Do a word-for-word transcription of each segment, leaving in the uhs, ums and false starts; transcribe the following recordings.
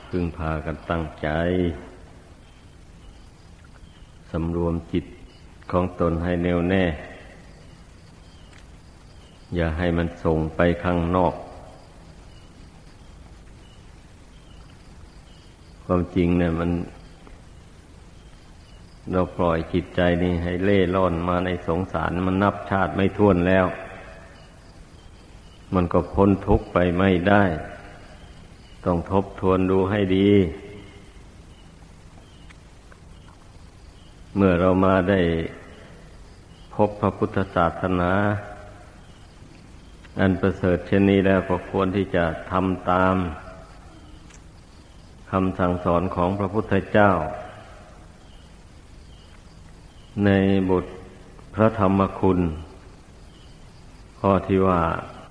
พึงพากันตั้งใจสำรวมจิตของตนให้แน่วแน่อย่าให้มันส่งไปข้างนอกความจริงเนี่ยมันเราปล่อยจิตใจนี่ให้เล่ร่อนมาในสงสารมันนับชาติไม่ถ้วนแล้วมันก็พ้นทุกข์ไปไม่ได้ต้องทบทวนดูให้ดีเมื่อเรามาได้พบพระพุทธศาสนาอันประเสริฐเช่นนี้แล้วก็ควรที่จะทำตามคำสั่งสอนของพระพุทธเจ้าในบทพระธรรมคุณข้อที่ว่า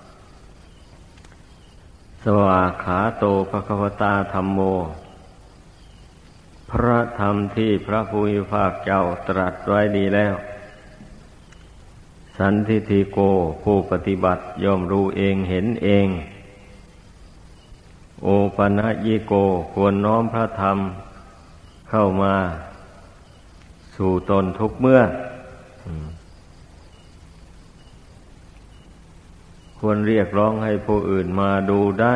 สวากขาโตภควตาธัมโมพระธรรมที่พระผู้มีพระภาคเจ้าตรัสไว้ดีแล้วสันทิฏฐิโกผู้ปฏิบัติย่อมรู้เองเห็นเองโอปัญญิโกควรน้อมพระธรรมเข้ามาสู่ตนทุกเมื่อควรเรียกร้องให้ผู้อื่นมาดูได้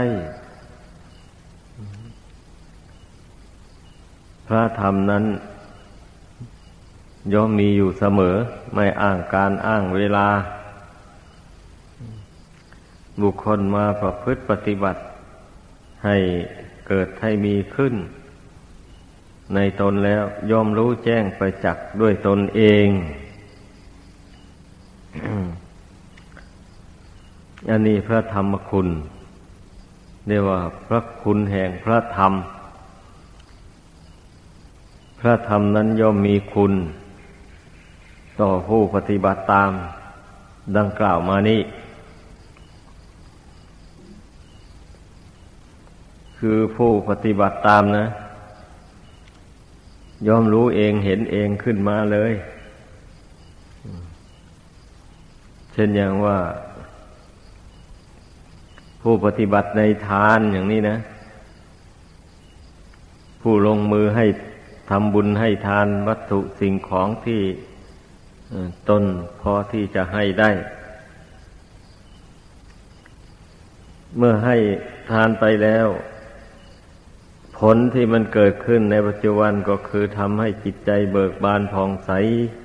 พระธรรมนั้นย่อมมีอยู่เสมอไม่อ้างการอ้างเวลาบุคคลมาประพฤติปฏิบัติให้เกิดให้มีขึ้นในตนแล้วย่อมรู้แจ้งประจักษ์ด้วยตนเอง อันนี้พระธรรมคุณเรียกว่าพระคุณแห่งพระธรรมพระธรรมนั้นย่อมมีคุณต่อผู้ปฏิบัติตามดังกล่าวมานี้คือผู้ปฏิบัติตามนะย่อมรู้เองเห็นเองขึ้นมาเลยเช่นอย่างว่าผู้ปฏิบัติในทานอย่างนี้นะผู้ลงมือให้ทำบุญให้ทานวัตถุสิ่งของที่ตนพอที่จะให้ได้เมื่อให้ทานไปแล้วผลที่มันเกิดขึ้นในปัจจุบันก็คือทำให้จิตใจเบิกบานผ่องใส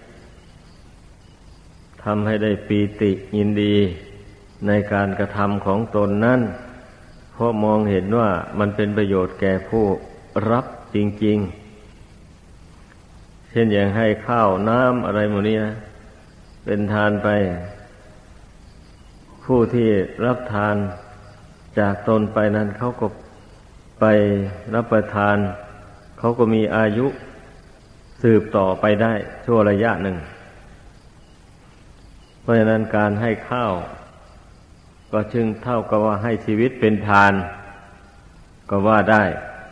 ทำให้ได้ปีติยินดีในการกระทำของตนนั้นเพราะมองเห็นว่ามันเป็นประโยชน์แก่ผู้รับจริงๆเช่นอย่างให้ข้าวน้ำอะไรหมดนี้นะเป็นทานไปผู้ที่รับทานจากตนไปนั้นเขาก็ไปรับประทานเขาก็มีอายุสืบต่อไปได้ชั่วระยะหนึ่งเพราะฉะนั้นการให้ข้าวก็จึงเท่ากับว่าให้ชีวิตเป็นทานก็ว่าได้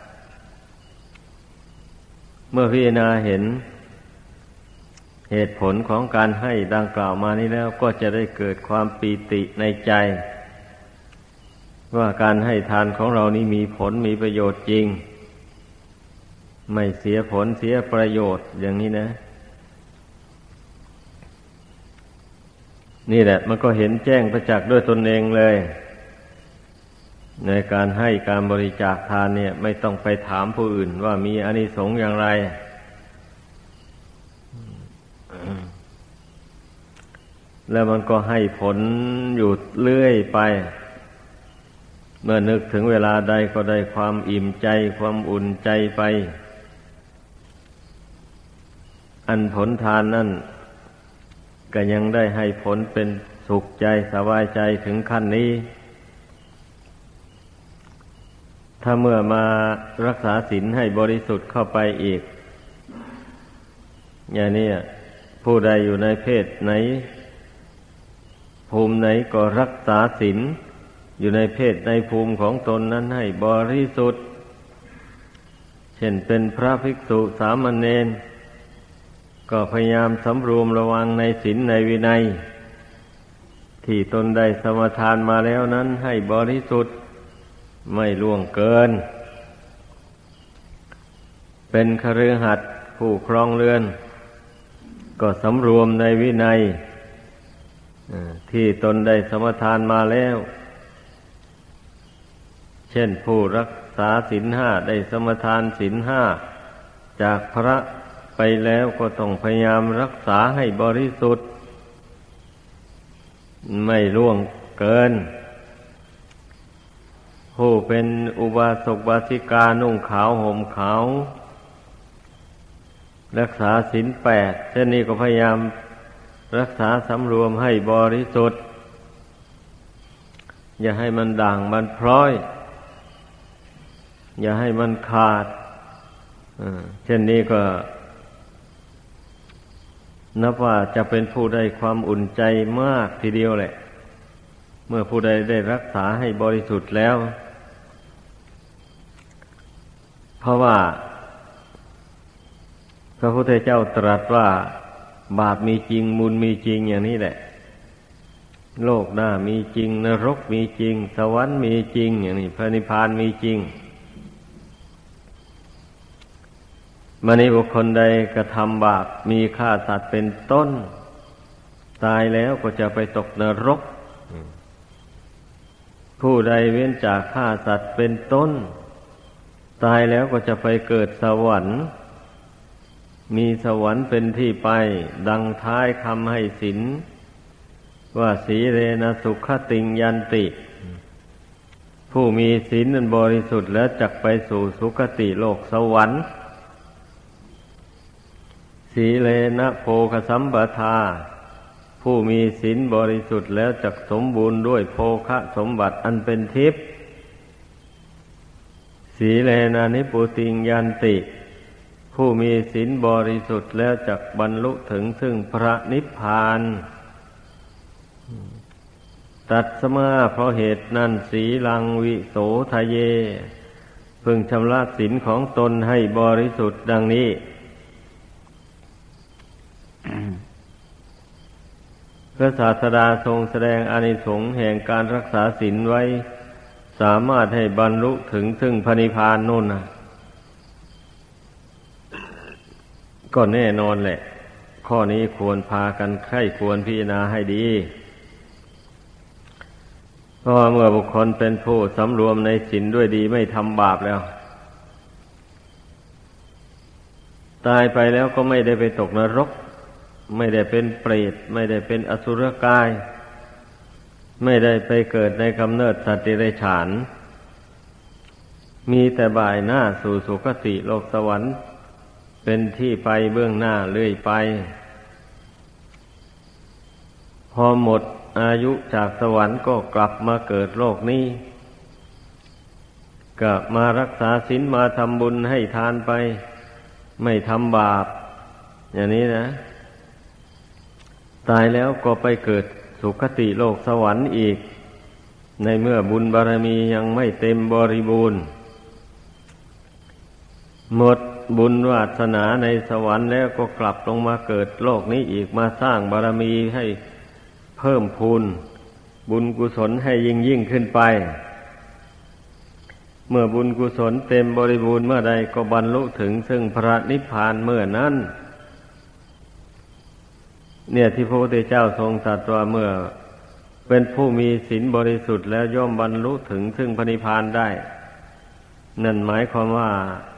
เมื่อพิจารณาเห็นเหตุผลของการให้ดังกล่าวมานี้แล้วก็จะได้เกิดความปีติในใจว่าการให้ทานของเรานี้มีผลมีประโยชน์จริงไม่เสียผลเสียประโยชน์อย่างนี้นะนี่แหละมันก็เห็นแจ้งประจักษ์ด้วยตนเองเลยในการให้การบริจาคทานเนี่ยไม่ต้องไปถามผู้อื่นว่ามีอานิสงส์อย่างไรแล้วมันก็ให้ผลอยู่เรื่อยไปเมื่อนึกถึงเวลาใดก็ได้ความอิ่มใจความอุ่นใจไปอันผลทานนั่นก็ยังได้ให้ผลเป็นสุขใจสบายใจถึงขั้นนี้ถ้าเมื่อมารักษาศีลให้บริสุทธิ์เข้าไปอีกอย่างนี้ผู้ใดอยู่ในเพศไหนภูมิไหนก็รักษาศีลอยู่ในเพศในภูมิของตนนั้นให้บริสุทธิ์เช่นเป็นพระภิกษุสามเณรก็พยายามสำรวมระวังในศีลในวินัยที่ตนได้สมาทานมาแล้วนั้นให้บริสุทธิ์ไม่ล่วงเกินเป็นคฤหัสถ์ผู้ครองเรือนก็สำรวมในวินัยที่ตนได้สมทานมาแล้วเช่นผู้รักษาศีลห้าได้สมทานศีลห้าจากพระไปแล้วก็ต้องพยายามรักษาให้บริสุทธิ์ไม่ล่วงเกินผู้เป็นอุบาสกอุบาสิกานุ่งขาวห่มขาวรักษาศีลแปดเช่นนี้ก็พยายามรักษาสำรวมให้บริสุทธิ์อย่าให้มันด่างมันพร้อยอย่าให้มันขาดเช่นนี้ก็นับว่าจะเป็นผู้ได้ความอุ่นใจมากทีเดียวแหละเมื่อผู้ใดได้รักษาให้บริสุทธิ์แล้วเพราะว่าพระพุทธเจ้าตรัสว่าบาปมีจริงบุญมีจริงอย่างนี้แหละโลกหน้ามีจริงนรกมีจริงสวรรค์มีจริงอย่างนี้พระนิพพานมีจริงมนุษย์บุคคลใดกระทำบาปมีฆ่าสัตว์เป็นต้นตายแล้วก็จะไปตกนรกผู้ใดเว้นจากฆ่าสัตว์เป็นต้นตายแล้วก็จะไปเกิดสวรรค์มีสวรรค์เป็นที่ไปดังท้ายคำให้ศีลว่าสีเรนะสุขติงยันติผู้มีศีลนั้นบริสุทธิ์แล้วจักไปสู่สุคติโลกสวรรค์สีเลนะโภคสัมปทาผู้มีศีลบริสุทธิ์แล้วจักสมบูรณ์ด้วยโภคสมบัติอันเป็นทิพย์สีเลนะนิพพุติงยันติผู้มีศีลบริสุทธิ์แล้วจักบรรลุถึงซึ่งพระนิพพานตัดสมาเพราะเหตุนั้นสีลังวิโสทะเยพึงชำระศีลของตนให้บริสุทธิ์ดังนี้พระศาสดาทรงแสดงอานิสงส์แห่งการรักษาศีลไว้สามารถให้บรรลุถึงซึ่งพระนิพพานนู่นนะก็แน่นอนแหละข้อนี้ควรพากันใคร่ควรพิจารณาให้ดีเพราะเมื่อบุคคลเป็นผู้สำรวมในศีลด้วยดีไม่ทำบาปแล้วตายไปแล้วก็ไม่ได้ไปตกนรกไม่ได้เป็นเปรตไม่ได้เป็นอสุรกายไม่ได้ไปเกิดในกำเนิดสัตว์เดรัจฉานมีแต่บ่ายหน้าสู่สุคติโลกสวรรค์เป็นที่ไปเบื้องหน้าเรื่อยไปพอหมดอายุจากสวรรค์ก็กลับมาเกิดโลกนี้กลับมารักษาศีลมาทำบุญให้ทานไปไม่ทำบาปอย่างนี้นะตายแล้วก็ไปเกิดสุคติโลกสวรรค์อีกในเมื่อบุญบารมียังไม่เต็มบริบูรณ์หมดบุญวาสนาในสวรรค์แล้วก็กลับลงมาเกิดโลกนี้อีกมาสร้างบารมีให้เพิ่มพูนบุญกุศลให้ยิ่งยิ่งขึ้นไปเมื่อบุญกุศลเต็มบริบูรณ์เมื่อใดก็บรรลุถึงซึ่งพระนิพพานเมื่อนั้นเนี่ยที่พระพุทธเจ้าทรงตรัสว่าเมื่อเป็นผู้มีศีลบริสุทธิ์แล้วย่อมบรรลุถึงซึ่งพระนิพพานได้นั่นหมายความว่า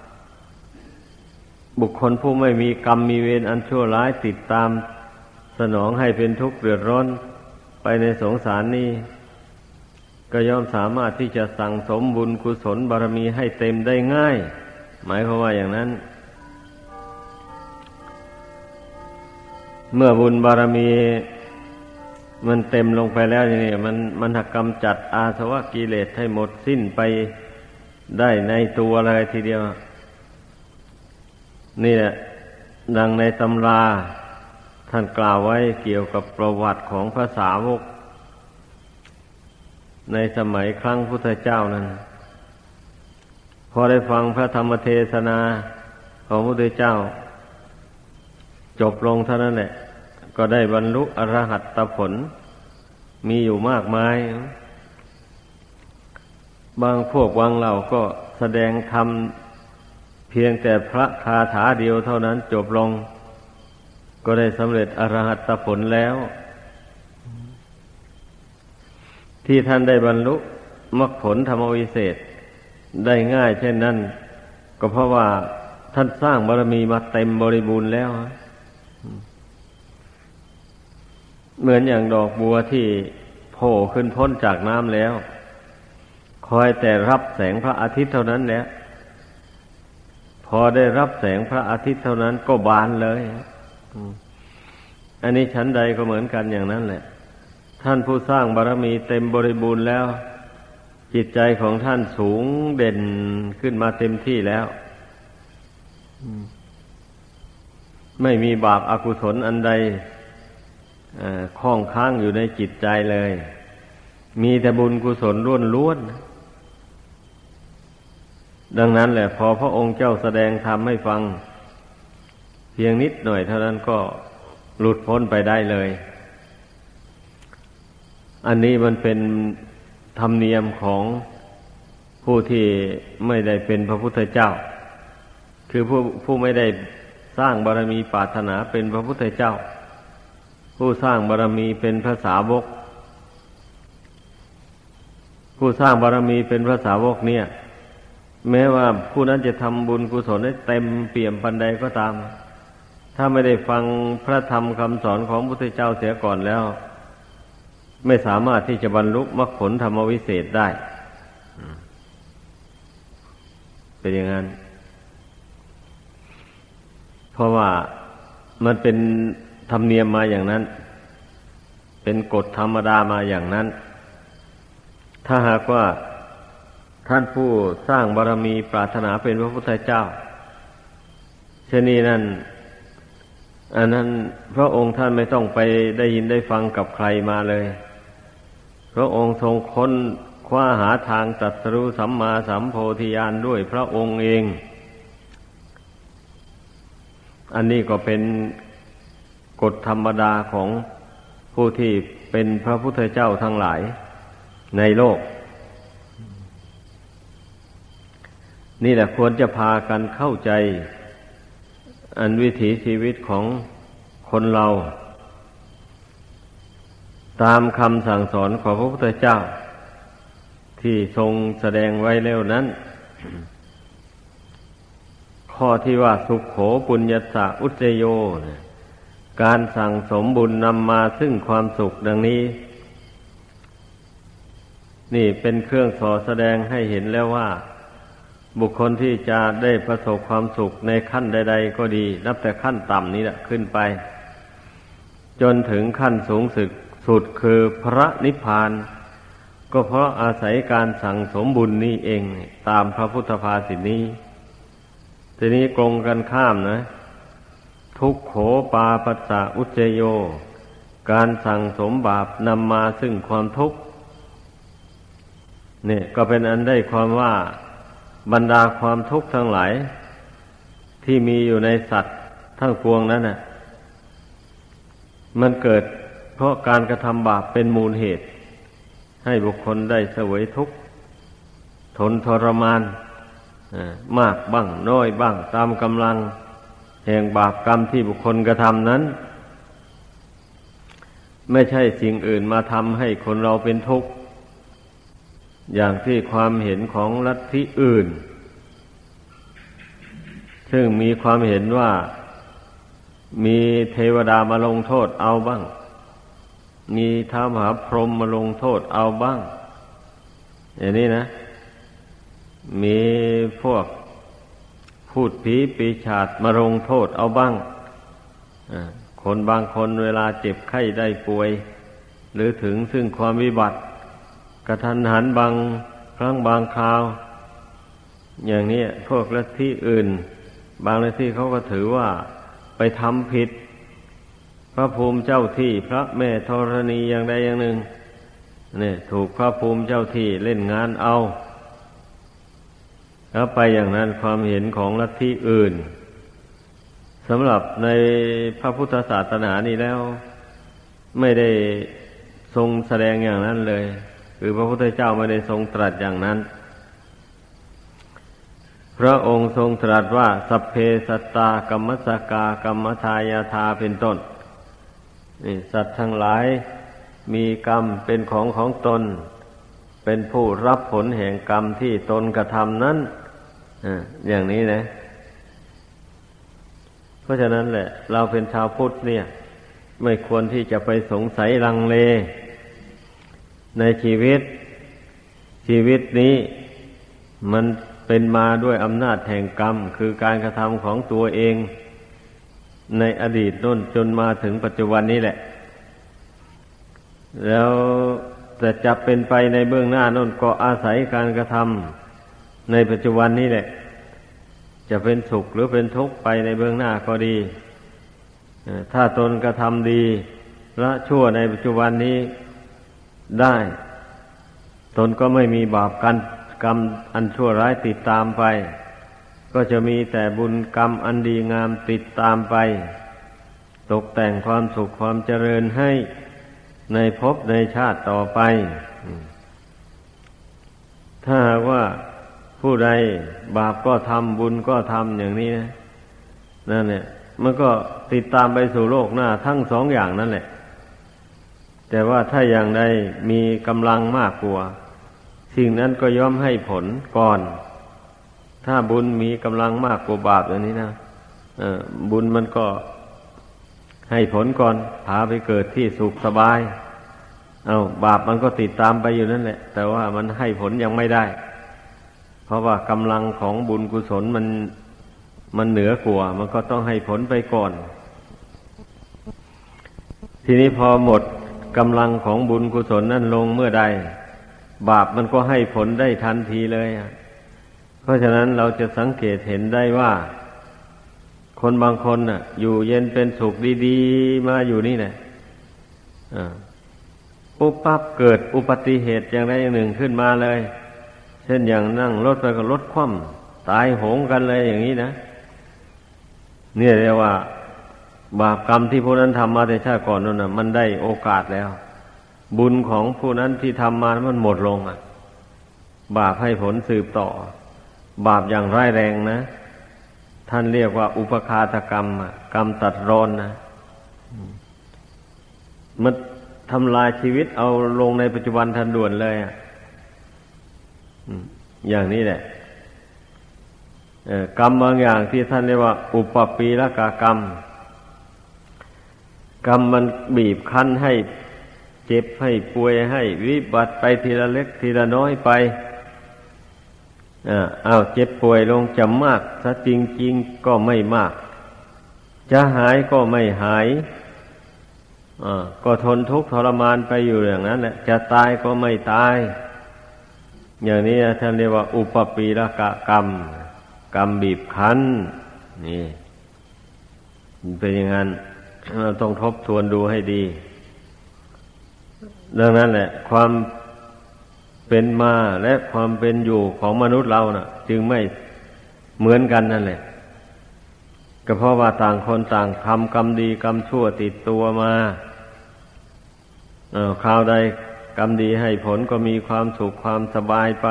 บุคคลผู้ไม่มีกรรมมีเวรอันชั่วร้ายติดตามสนองให้เป็นทุกข์เดือดร้อนไปในสงสารนี้ก็ย่อมสามารถที่จะสั่งสมบุญกุศลบารมีให้เต็มได้ง่ายหมายความว่าอย่างนั้นเมื่อบุญบารมีมันเต็มลงไปแล้วอย่างนี้มันมันหักกำจัดอาสวะกิเลสให้หมดสิ้นไปได้ในตัวเลยทีเดียวนี่แหละดังในตำราท่านกล่าวไว้เกี่ยวกับประวัติของพระสาวกในสมัยครั้งพุทธเจ้านั้นพอได้ฟังพระธรรมเทศนาของพระพุทธเจ้าจบลงเท่านั้นแหละก็ได้บรรลุอรหัตตผลมีอยู่มากมายบางพวกบางเหล่าก็แสดงธรรมเพียงแต่พระคาถาเดียวเท่านั้นจบลงก็ได้สำเร็จอรหัตผลแล้วที่ท่านได้บรรลุมรรคผลธรรมวิเศษได้ง่ายเช่นนั้นก็เพราะว่าท่านสร้างบารมีมาเต็มบริบูรณ์แล้วเหมือนอย่างดอกบัวที่โผล่ขึ้นพ้นจากน้ำแล้วคอยแต่รับแสงพระอาทิตย์เท่านั้นแหละพอได้รับแสงพระอาทิตย์เท่านั้นก็บานเลยอันนี้ชั้นใดก็เหมือนกันอย่างนั้นแหละท่านผู้สร้างบารมีเต็มบริบูรณ์แล้วจิตใจของท่านสูงเด่นขึ้นมาเต็มที่แล้วไม่มีบาปอกุศลอันใดคล้องค้างอยู่ในจิตใจเลยมีแต่บุญกุศลล้วนๆดังนั้นแหละพอพระองค์เจ้าแสดงธรรมให้ฟังเพียงนิดหน่อยเท่านั้นก็หลุดพ้นไปได้เลยอันนี้มันเป็นธรรมเนียมของผู้ที่ไม่ได้เป็นพระพุทธเจ้าคือผู้ผู้ไม่ได้สร้างบารมีปรารถนาเป็นพระพุทธเจ้าผู้สร้างบารมีเป็นพระสาวกผู้สร้างบารมีเป็นพระสาวกเนี่ยแม้ว่าผู้นั้นจะทำบุญกุศลได้เต็มเปี่ยมปันใดก็ตามถ้าไม่ได้ฟังพระธรรมคำสอนของพระพุทธเจ้าเสียก่อนแล้วไม่สามารถที่จะบรรลุมรรคผลธรรมวิเศษได้เป็นอย่างนั้นเพราะว่ามันเป็นธรรมเนียมมาอย่างนั้นเป็นกฎธรรมดามาอย่างนั้นถ้าหากว่าท่านผู้สร้างบารมีปรารถนาเป็นพระพุทธเจ้าเช่นนี้นั่นอันนั้นพระองค์ท่านไม่ต้องไปได้ยินได้ฟังกับใครมาเลยพระองค์ทรงค้นคว้าหาทางตรัสรู้สัมมาสัมโพธิญาณด้วยพระองค์เองอันนี้ก็เป็นกฎธรรมดาของผู้ที่เป็นพระพุทธเจ้าทั้งหลายในโลกนี่แหละควรจะพากันเข้าใจอันวิถีชีวิตของคนเราตามคำสั่งสอนของพระพุทธเจ้าที่ทรงแสดงไว้แล้วนั้นข้อที่ว่าสุขโขปุญญัสสะอุจจโยการสั่งสมบุญนำมาซึ่งความสุขดังนี้นี่เป็นเครื่องสอแสดงให้เห็นแล้วว่าบุคคลที่จะได้ประสบความสุขในขั้นใดๆก็ดีนับแต่ขั้นต่ำนี้แหละขึ้นไปจนถึงขั้นสูงสุดสุดคือพระนิพพานก็เพราะอาศัยการสั่งสมบุญนี้เองตามพระพุทธภาษิตนี้ทีนี้ตรงกันข้ามนะทุกโขปาปัสสะอุจเจโยการสั่งสมบาปนำมาซึ่งความทุกข์เนี่ยก็เป็นอันได้ความว่าบรรดาความทุกข์ทั้งหลายที่มีอยู่ในสัตว์ทั้งปวงนั้นน่ะมันเกิดเพราะการกระทำบาปเป็นมูลเหตุให้บุคคลได้เสวยทุกข์ทนทรมานมากบ้างน้อยบ้างตามกำลังแห่งบาปกรรมที่บุคคลกระทำนั้นไม่ใช่สิ่งอื่นมาทำให้คนเราเป็นทุกข์อย่างที่ความเห็นของลัทธิอื่นซึ่งมีความเห็นว่ามีเทวดามาลงโทษเอาบ้างมีท้าวมหาพรหมมาลงโทษเอาบ้างอย่างนี้นะมีพวกพูดผีปีศาจมาลงโทษเอาบ้างคนบางคนเวลาเจ็บไข้ได้ป่วยหรือถึงซึ่งความวิบัติกระทันหันบางครั้งบางคราวอย่างนี้พวกลัทธิอื่นบางลัทธิเขาก็ถือว่าไปทำผิดพระภูมิเจ้าที่พระแม่ธรณีอย่างใดอย่างหนึ่งเนี่ยถูกพระภูมิเจ้าที่เล่นงานเอาแล้วไปอย่างนั้นความเห็นของลัทธิอื่นสำหรับในพระพุทธศาสนานี้แล้วไม่ได้ทรงแสดงอย่างนั้นเลยคือพระพุทธเจ้าไม่ได้ทรงตรัสอย่างนั้นพพระองค์ทรงตรัสว่าสัพเพสัตตากัมมัสสกากัมมทายาทาเป็นต้นนี่สัตว์ทั้งหลายมีกรรมเป็นของของตนเป็นผู้รับผลแห่งกรรมที่ตนกระทำนั้นอ่าอย่างนี้นะเพราะฉะนั้นแหละเราเป็นชาวพุทธเนี่ยไม่ควรที่จะไปสงสัยลังเลในชีวิตชีวิตนี้มันเป็นมาด้วยอำนาจแห่งกรรมคือการกระทำของตัวเองในอดีตโน้นจนมาถึงปัจจุบันนี้แหละแล้วแต่จะเป็นไปในเบื้องหน้าโน้นก็อาศัยการกระทำในปัจจุบันนี้แหละจะเป็นสุขหรือเป็นทุกข์ไปในเบื้องหน้าก็ดีถ้าตนกระทำดีละชั่วในปัจจุบันนี้ได้ตนก็ไม่มีบาปกันกรรมอันชั่วร้ายติดตามไปก็จะมีแต่บุญกรรมอันดีงามติดตามไปตกแต่งความสุขความเจริญให้ในภพในชาติต่อไปถ้าหากว่าผู้ใดบาปก็ทำบุญก็ทำอย่างนี้นะนั่นแหละมันก็ติดตามไปสู่โลกหน้าทั้งสองอย่างนั่นแหละแต่ว่าถ้าอย่างใดมีกำลังมากกว่าสิ่งนั้นก็ย่อมให้ผลก่อนถ้าบุญมีกำลังมากกว่าบาปอย่างนี้นะเออบุญมันก็ให้ผลก่อนพาไปเกิดที่สุขสบายเอาบาปมันก็ติดตามไปอยู่นั่นแหละแต่ว่ามันให้ผลยังไม่ได้เพราะว่ากำลังของบุญกุศลมันมันเหนือกว่ามันก็ต้องให้ผลไปก่อนทีนี้พอหมดกำลังของบุญกุศลนั่นลงเมื่อใดบาปมันก็ให้ผลได้ทันทีเลยเพราะฉะนั้นเราจะสังเกตเห็นได้ว่าคนบางคนน่ะอยู่เย็นเป็นสุขดีๆมาอยู่นี่แหละปุ๊บปั๊บเกิดอุบัติเหตุอย่างใดอย่างหนึ่งขึ้นมาเลยเช่นอย่างนั่งรถไปก็รถคว่ำตายโหงกันเลยอย่างนี้นะเนี่ยเรียกว่าบาปกรรมที่ผู้นั้นทำมาแต่ชาติก่อนนั่นน่ะมันได้โอกาสแล้วบุญของผู้นั้นที่ทำมามันหมดลงอ่ะบาปให้ผลสืบต่อบาปอย่างร้ายแรงนะท่านเรียกว่าอุปคาตกรรมกรรมตัดรอนนะมันทำลายชีวิตเอาลงในปัจจุบันทันด่วนเลยอ่ะอย่างนี้แหละกรรมบางอย่างที่ท่านเรียกว่าอุปปีละกากรรมกรรมมันบีบคั้นให้เจ็บให้ป่วยให้วิบัติไปทีละเล็กทีละน้อยไปอ้าวเจ็บป่วยลงจะมากซะจริงๆก็ไม่มากจะหายก็ไม่หายอ่าก็ทนทุกข์ทรมานไปอยู่อย่างนั้นแหละจะตายก็ไม่ตายอย่างนี้ท่านเรียกว่าอุปปีละกะกรรมกรรมบีบคั้นนี่เป็นอย่างนั้นเราต้องทบทวนดูให้ดีดังนั้นแหละความเป็นมาและความเป็นอยู่ของมนุษย์เราน่ะจึงไม่เหมือนกันนั่นแหละก็เพราะว่าต่างคนต่างทำกรรมดีกรรมชั่วติดตัวมาเอ่อคราวใดกรรมดีให้ผลก็มีความสุขความสบายไป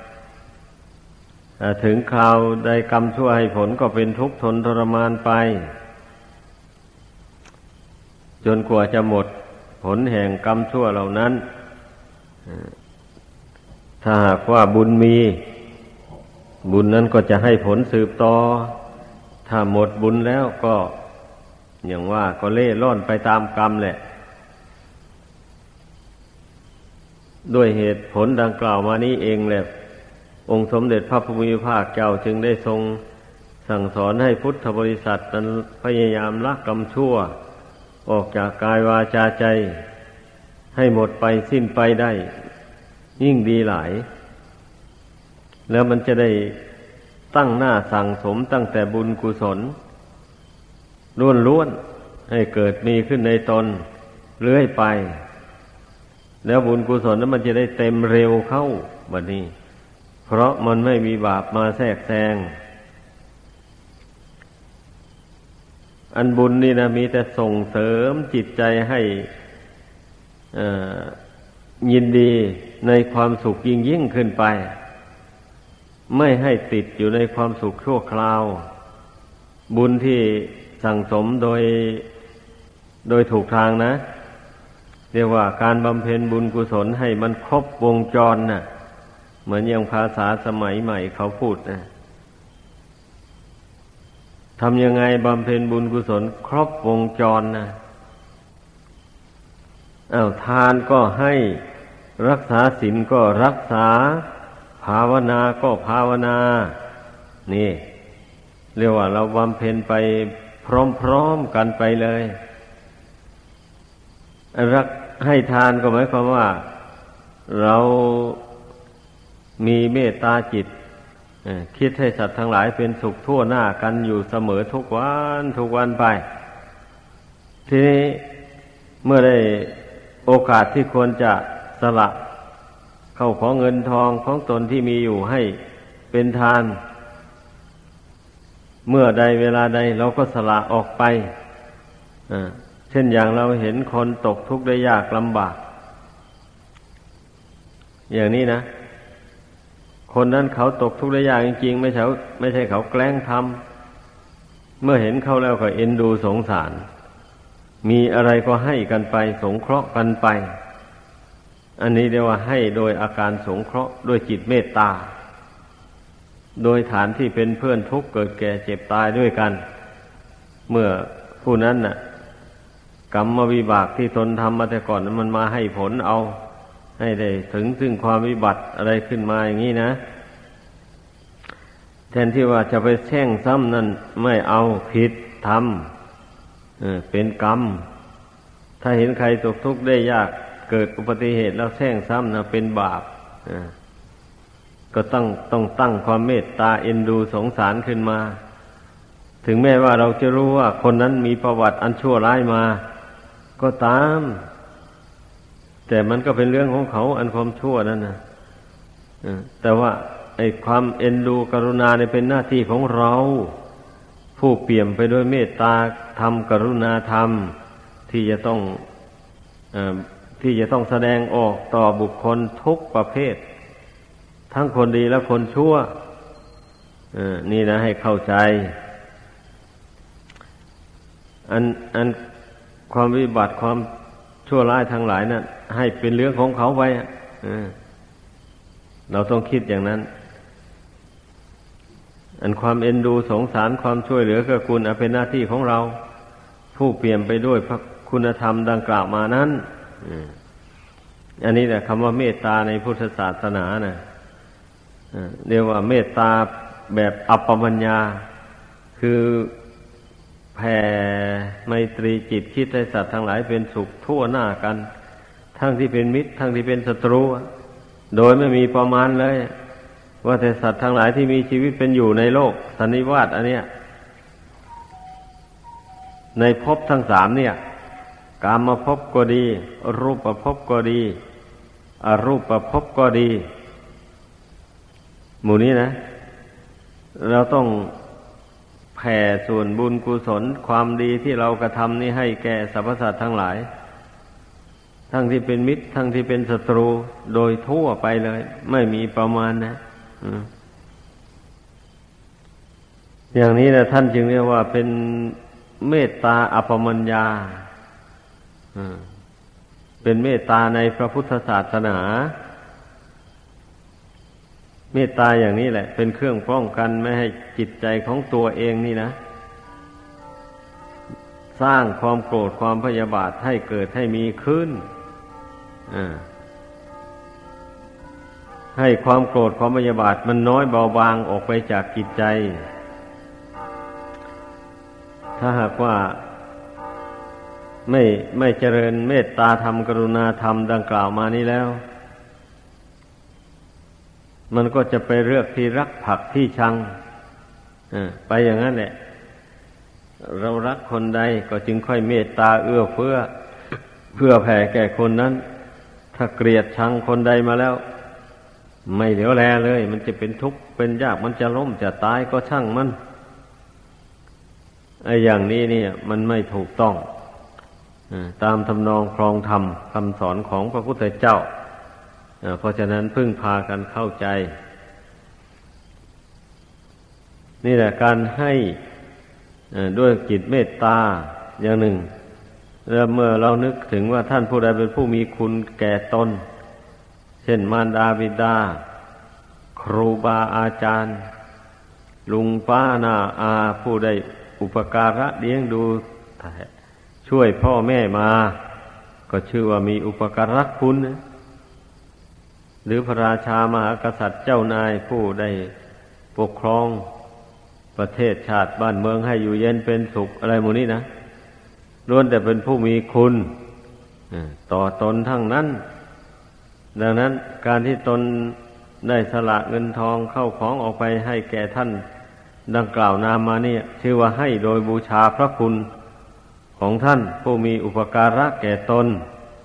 ถึงคราวใดกรรมชั่วให้ผลก็เป็นทุกข์ทนทรมานไปจนกว่าจะหมดผลแห่งกรรมชั่วเหล่านั้นถ้าหากว่าบุญมีบุญนั้นก็จะให้ผลสืบต่อถ้าหมดบุญแล้วก็อย่างว่าก็เล่ร่อนไปตามกรรมแหละด้วยเหตุผลดังกล่าวมานี้เองแหละองค์สมเด็จพระผู้มีพระภาคเจ้าจึงได้ทรงสั่งสอนให้พุทธบริษัทนั้นพยายามละกรรมชั่วออกจากกายวาจาใจให้หมดไปสิ้นไปได้ยิ่งดีหลายแล้วมันจะได้ตั้งหน้าสั่งสมตั้งแต่บุญกุศลล้วนๆให้เกิดมีขึ้นในตนเรื่อยไปแล้วบุญกุศลนั้นมันจะได้เต็มเร็วเข้าบัดนี้เพราะมันไม่มีบาปมาแทรกแซงอันบุญนี่นะมีแต่ส่งเสริมจิตใจให้ยินดีในความสุขยิ่งยิ่งขึ้นไปไม่ให้ติดอยู่ในความสุขชั่วคราวบุญที่สั่งสมโดยโดยถูกทางนะเรียกว่าการบำเพ็ญบุญกุศลให้มันครบวงจรน่ะเหมือนอย่างภาษาสมัยใหม่เขาพูดนะทำยังไงบำเพ็ญบุญกุศลครบวงจรนะอ้าวทานก็ให้รักษาศีลก็รักษาภาวนาก็ภาวนานี่เรียกว่าเราบำเพ็ญไปพร้อมๆกันไปเลยรักให้ทานก็หมายความว่าเรามีเมตตาจิตคิดให้สัตว์ทั้งหลายเป็นสุขทั่วหน้ากันอยู่เสมอทุกวันทุกวันไปทีนี้เมื่อได้โอกาสที่ควรจะสละเข้าของเงินทองของตนที่มีอยู่ให้เป็นทานเมื่อใดเวลาใดเราก็สละออกไปเช่นอย่างเราเห็นคนตกทุกข์ได้ยากลำบากอย่างนี้นะคนนั้นเขาตกทุกข์ได้ยากจริงๆไม่ใช่ไม่ใช่เขาแกล้งทำเมื่อเห็นเขาแล้วก็เอ็นดูสงสารมีอะไรก็ให้กันไปสงเคราะห์กันไปอันนี้เรียกว่าให้โดยอาการสงเคราะห์ด้วยจิตเมตตาโดยฐานที่เป็นเพื่อนทุกข์เกิดแก่เจ็บตายด้วยกันเมื่อผู้นั้นน่ะกรรมวิบากที่ตนทำมาแต่ก่อนนั้นมันมาให้ผลเอาให้ได้ถึงซึ่งความวิบัติอะไรขึ้นมาอย่างนี้นะแทนที่ว่าจะไปแช่งซ้ำนั่นไม่เอาผิดทำเออเป็นกรรมถ้าเห็นใครตกทุกข์ได้ยากเกิดอุบัติเหตุแล้วแช่งซ้ำนะเป็นบาปก็ต้องต้องตั้งความเมตตาเอ็นดูสงสารขึ้นมาถึงแม้ว่าเราจะรู้ว่าคนนั้นมีประวัติอันชั่วร้ายมาก็ตามแต่มันก็เป็นเรื่องของเขาอันความชั่วนั่นนะแต่ว่าไอ้ความเอ็นดูกรุณาเนี่ยเป็นหน้าที่ของเราผู้เปี่ยมไปด้วยเมตตาธรรมกรุณาธรรมที่จะต้องเอ่อที่จะต้องแสดงออกต่อบุคคลทุกประเภททั้งคนดีและคนชั่วเออนี่นะให้เข้าใจอันอันความวิบัติความชั่วร้ายทั้งหลายนั่นให้เป็นเรื่องของเขาไปเออเราต้องคิดอย่างนั้นอันความเอ็นดูสงสารความช่วยเหลือเกื้อกูลเป็นหน้าที่ของเราผู้เปี่ยมไปด้วยพระคุณธรรมดังกล่าวมานั้นอันนี้แหละคำว่าเมตตาในพุทธศาสนานะเรียกว่าเมตตาแบบอัปปมัญญาคือแผ่ไมตรีจิตคิดให้สัตว์ทั้งหลายเป็นสุขทั่วหน้ากันทั้งที่เป็นมิตรทั้งที่เป็นศัตรูโดยไม่มีประมาณเลยว่าแต่สัตว์ทั้งหลายที่มีชีวิตเป็นอยู่ในโลกสันนิวาสอันเนี้ยในภพทั้งสามเนี่ยกามภพก็ดีรูปภพก็ดีอรูปภพก็ดีหมู่นี้นะเราต้องแผ่ส่วนบุญกุศลความดีที่เรากระทำนี้ให้แก่สรรพสัตว์ทั้งหลายทั้งที่เป็นมิตรทั้งที่เป็นศัตรูโดยทั่วไปเลยไม่มีประมาณนะอย่างนี้นะท่านจึงเรียกว่าเป็นเมตตาอัปปมัญญาเป็นเมตตาในพระพุทธศาสนาเมตตาอย่างนี้แหละเป็นเครื่องป้องกันไม่ให้จิตใจของตัวเองนี่นะสร้างความโกรธความพยาบาทให้เกิดให้มีขึ้นให้ความโกรธความพยาบาทมันน้อยเบาบางออกไปจากจิตใจถ้าหากว่าไม่ไม่เจริญเมตตาธรรมกรุณาธรรมดังกล่าวมานี้แล้วมันก็จะไปเลือกที่รักภักที่ชังไปอย่างนั้นแหละเรารักคนใดก็จึงค่อยเมตตาเอื้อเฟื้อเพื่อแผ่แก่คนนั้นถ้าเกลียดชังคนใดมาแล้วไม่เหลียวแลเลยมันจะเป็นทุกข์เป็นยากมันจะล้มจะตายก็ช่างมันไอ้อย่างนี้เนี่ยมันไม่ถูกต้องตามทำนองครองธรรมคำสอนของพระพุทธเจ้าเพราะฉะนั้นพึ่งพากันเข้าใจนี่แหละการให้ด้วยจิตเมตตาอย่างหนึ่งแล้วเมื่อเรานึกถึงว่าท่านผู้ใดเป็นผู้มีคุณแก่ตนเช่นมารดาบิดาครูบาอาจารย์ลุงป้าน้าอาผู้ใดอุปการะเลี้ยงดูช่วยพ่อแม่มาก็ชื่อว่ามีอุปการะคุณนะหรือพระราชามหากษัตริย์เจ้านายผู้ได้ปกครองประเทศชาติบ้านเมืองให้อยู่เย็นเป็นสุขอะไรหมู่นี้นะล้วนแต่เป็นผู้มีคุณต่อตนทั้งนั้นดังนั้นการที่ตนได้สละเงินทองเข้าของออกไปให้แก่ท่านดังกล่าวนามมานี่ชื่อว่าให้โดยบูชาพระคุณของท่านผู้มีอุปการะแก่ตน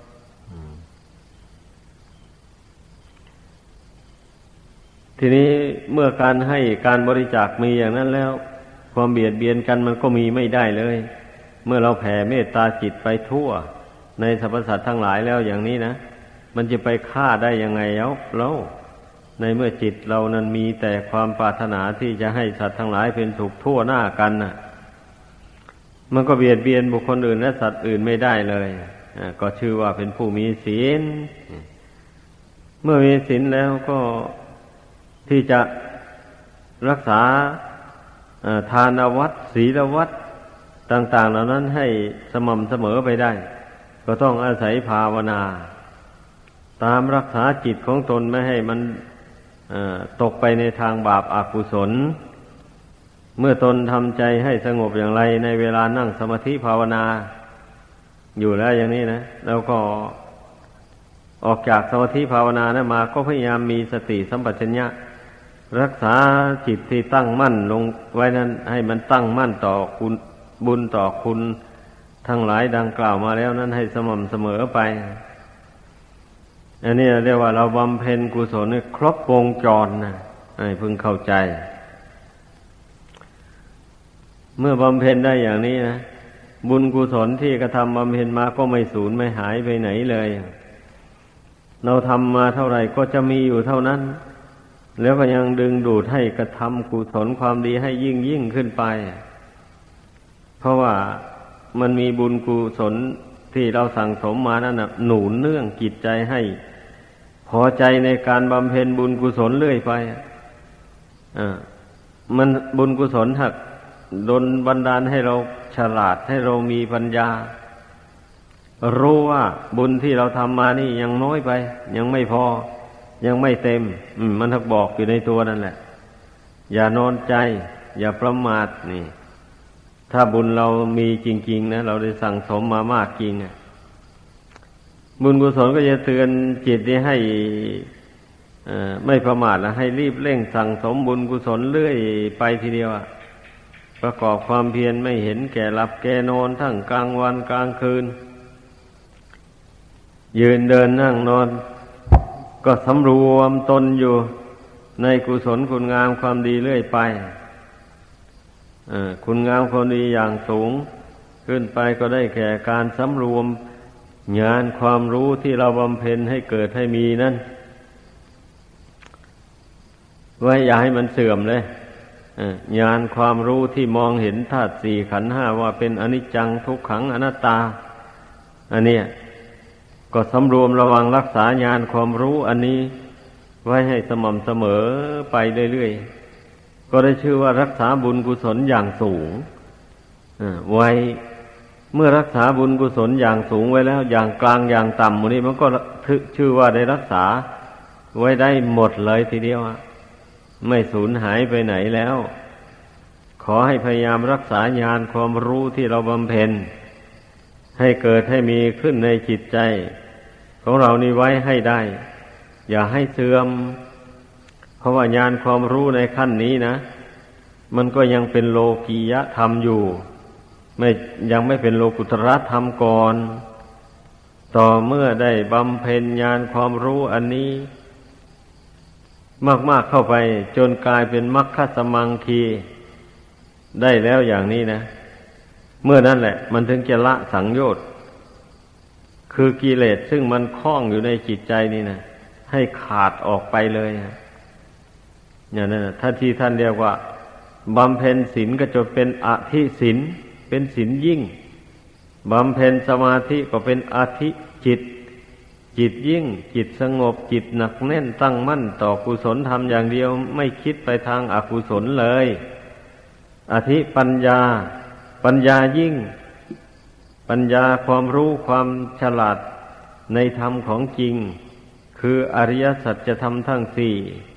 ทีนี้เมื่อการให้การบริจาคมีอย่างนั้นแล้วความเบียดเบียนกันมันก็มีไม่ได้เลยเมื่อเราแผ่เมตตาจิตไปทั่วในสรรพสัตว์ทั้งหลายแล้วอย่างนี้นะมันจะไปฆ่าได้ยังไงแล้วในเมื่อจิตเรานั้นมีแต่ความปรารถนาที่จะให้สัตว์ทั้งหลายเป็นสุขทั่วหน้ากันน่ะมันก็เบียดเบียนบุคคลอื่นและสัตว์อื่นไม่ได้เลยก็ชื่อว่าเป็นผู้มีศีลเมื่อมีศีลแล้วก็ที่จะรักษาทานวัตรศีลวัตรต่างๆเหล่านั้นให้สม่ำเสมอไปได้ก็ต้องอาศัยภาวนาตามรักษาจิตของตนไม่ให้มันตกไปในทางบาปอกุศลเมื่อตนทำใจให้สงบอย่างไรในเวลานั่งสมาธิภาวนาอยู่แล้วอย่างนี้นะแล้วก็ออกจากสมาธิภาวนานะมาก็พยายามมีสติสัมปชัญญะรักษาจิตที่ตั้งมั่นลงไว้นั้นให้มันตั้งมั่นต่อคุณบุญต่อคุณทั้งหลายดังกล่าวมาแล้วนั้นให้สม่ำเสมอไปอันนี้เรียกว่าเราบำเพ็ญกุศลให้ครบวงจรนะให้พึงเข้าใจเมื่อบำเพ็ญได้อย่างนี้นะบุญกุศลที่กระทำบำเพ็ญมาก็ไม่สูญไม่หายไปไหนเลยเราทำมาเท่าไหร่ก็จะมีอยู่เท่านั้นแล้วก็ยังดึงดูดให้กระทำกุศลความดีให้ยิ่งยิ่งขึ้นไปเพราะว่ามันมีบุญกุศลที่เราสั่งสมมานั่นน่ะหนุนเนื่องจิตใจให้พอใจในการบำเพ็ญบุญกุศลเรื่อยไปอ่ามันบุญกุศลหักดลบันดาลให้เราฉลาดให้เรามีปัญญารู้ว่าบุญที่เราทำมานี่ยังน้อยไปยังไม่พอยังไม่เต็มอืมมันทักบอกอยู่ในตัวนั่นแหละอย่านอนใจอย่าประมาทนี่ถ้าบุญเรามีจริงๆนะเราได้สั่งสมมามากจริงอ่ะบุญกุศลก็จะเตือนจิตให้เอ่อไม่ประมาทนะให้รีบเร่งสั่งสมบุญกุศลเรื่อยไปทีเดียวอ่ะประกอบความเพียรไม่เห็นแก่หลับแก่นอนทั้งกลางวันกลางคืนยืนเดินนั่งนอนก็สำรวมตนอยู่ในกุศลคุณงามความดีเรื่อยไปคุณงามความดีอย่างสูงขึ้นไปก็ได้แก่การสำรวมญาณความรู้ที่เราบำเพ็ญให้เกิดให้มีนั่นไว้อย่าให้มันเสื่อมเลยญาณความรู้ที่มองเห็นธาตุสี่ขันธ์ห้าว่าเป็นอนิจจังทุกขังอนัตตาอันเนี้ยก็สำรวมระวังรักษาญาณความรู้อันนี้ไว้ให้สม่ำเสมอไปเรื่อยๆก็ได้ชื่อว่ารักษาบุญกุศลอย่างสูงไว้เมื่อรักษาบุญกุศลอย่างสูงไว้แล้วอย่างกลางอย่างต่ำหมดนี้มันก็ชื่อว่าได้รักษาไว้ได้หมดเลยทีเดียวไม่สูญหายไปไหนแล้วขอให้พยายามรักษาญาณความรู้ที่เราบำเพ็ญให้เกิดให้มีขึ้นในจิตใจของเรานี้ไว้ให้ได้อย่าให้เสื่อมเพราะว่าญาณความรู้ในขั้นนี้นะมันก็ยังเป็นโลกียธรรมอยู่ไม่ยังไม่เป็นโลกุตรธรรมก่อนต่อเมื่อได้บำเพ็ญญาณความรู้อันนี้มากๆเข้าไปจนกลายเป็นมรรคสมังคีได้แล้วอย่างนี้นะเมื่อนั้นแหละมันถึงจะละสังโยชน์คือกิเลสซึ่งมันคล้องอยู่ในจิตใจนี่นะให้ขาดออกไปเลยอย่างนั้นถ้าที่ท่านเรียกว่าบำเพ็ญศีลก็จะเป็นอธิศีลเป็นศีลยิ่งบำเพ็ญสมาธิก็เป็นอธิจิตจิตยิ่งจิตสงบจิตหนักแน่นตั้งมั่นต่อกุศลธรรมอย่างเดียวไม่คิดไปทางอกุศลเลยอธิปัญญาปัญญายิ่งปัญญาความรู้ความฉลาดในธรรมของจริงคืออริยสัจธรรมทั้งสี่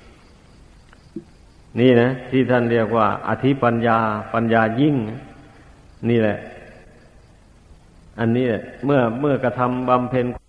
นี่นะที่ท่านเรียกว่าอธิปัญญาปัญญายิ่งนี่แหละอันนี้แหละเมื่อเมื่อกระทำบำเพ็ญ